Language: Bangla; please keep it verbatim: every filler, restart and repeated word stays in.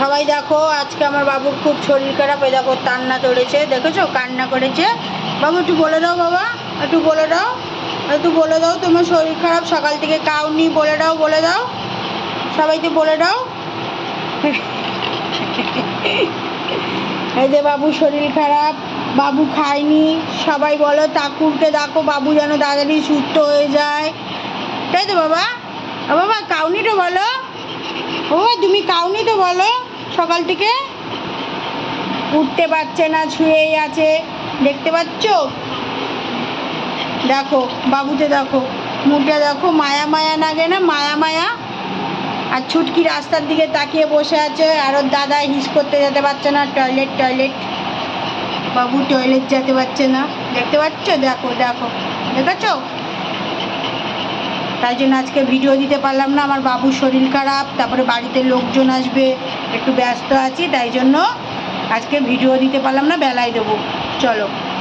সবাই দেখো আজকে আমার বাবুর খুব শরীর খারাপ। এই দেখো কান্না চড়েছে, দেখেছো কান্না করেছে। বাবু একটু বলে দাও, বাবা একটু বলে দাও, একটু বলে দাও তোমার শরীর খারাপ, সকাল থেকে কাউনি, বলে দাও বলে দাও সবাইকে বলে দাও। এই যে বাবুর শরীর খারাপ, বাবু খায়নি। সবাই বলো ঠাকুরকে দেখো বাবু যেন তাড়াতাড়ি সুস্থ হয়ে যায়, তাই তো বাবা? বাবা কাউনি তো বলো, ও তুমি কাউনি তো বলো। সকাল থেকে উঠতে পারছে না, শুয়েই আছে, দেখতে পাচ্ছ? দেখো বাবুতে দেখো, মুখটা দেখো, মায়া মায়া লাগে না? মায়া মায়া। আর ছুটকি রাস্তার দিকে তাকিয়ে বসে আছে, আর ওর দাদা হিস করতে যেতে পারছে না, টয়লেট টয়লেট। বাবু টয়লেট যেতে পারছে না, দেখতে পাচ্ছ? দেখো দেখো, দেখেছ? তাই জন্য আজকে ভিডিও দিতে পারলাম না, আমার বাবুর শরীর খারাপ, তারপরে বাড়িতে লোকজন আসবে, একটু ব্যস্ত আছি, তাই জন্য আজকে ভিডিও দিতে পারলাম না, বেলায় দেবো। চলো।